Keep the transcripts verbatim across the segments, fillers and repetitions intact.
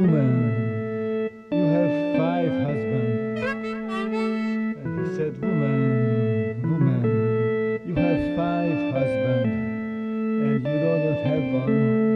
"Woman, you have five husbands." And he said, "Woman, woman, you have five husbands, and you do not have one."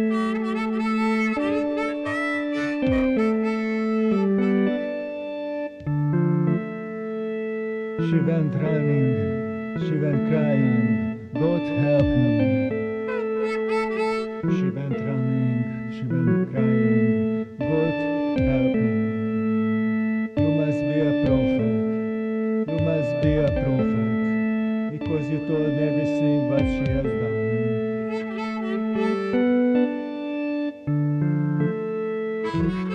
She went running, she went crying, "God help me." She went running, she went crying, "God help me." You must be a prophet, you must be a prophet, because you told me everything what she has done.